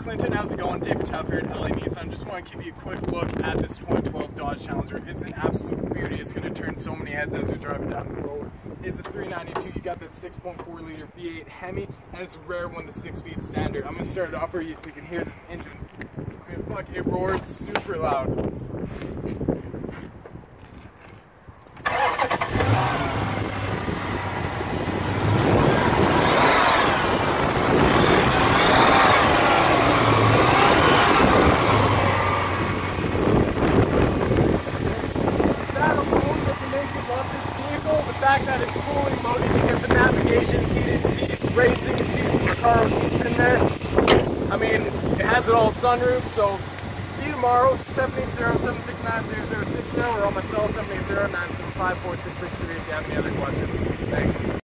Clinton, how's it going? David Taff here at LA Nissan. Just want to give you a quick look at this 2012 Dodge Challenger. It's an absolute beauty. It's going to turn so many heads as you're driving down the road. It's a 392. You got that 6.4 liter V8 Hemi, and it's rare when the 6-speed standard. I'm going to start it off for you so you can hear this engine. I mean, fuck, it roars super loud. The fact that it's fully loaded, you get the navigation, heated seats, racing seats, Recaro seats in there. I mean, it has it all, sunroof, so see you tomorrow, 780-769-0060, or on my cell, 780-975-4663 if you have any other questions. Thanks.